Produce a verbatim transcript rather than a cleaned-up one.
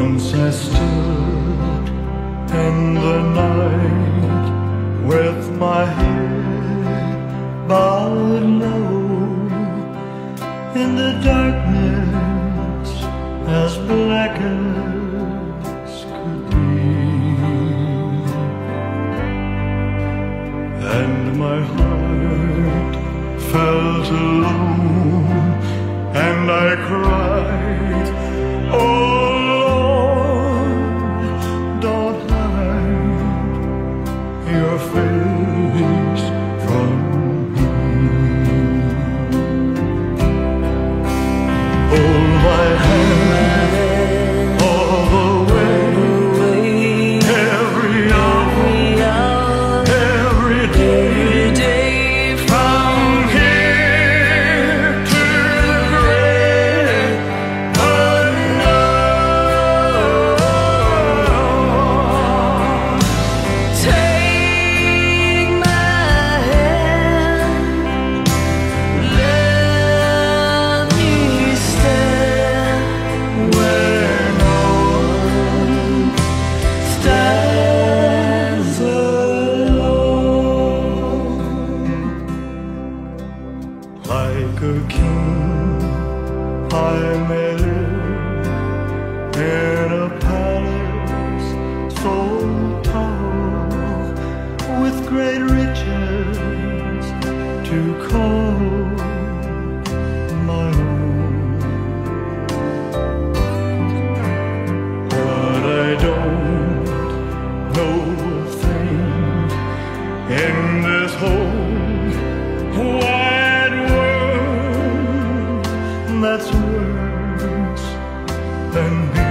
Once I stood in the night with my head bowed low in the darkness as black as could be, and my heart felt alone, and I cried, oh your face from me. Hold my hand all the way, every hour, every day, from here to the great unknown. Take like a king, I may live in a palace so tall, with great riches to call my own. But I don't know a thing in this whole wide world that's worse than me.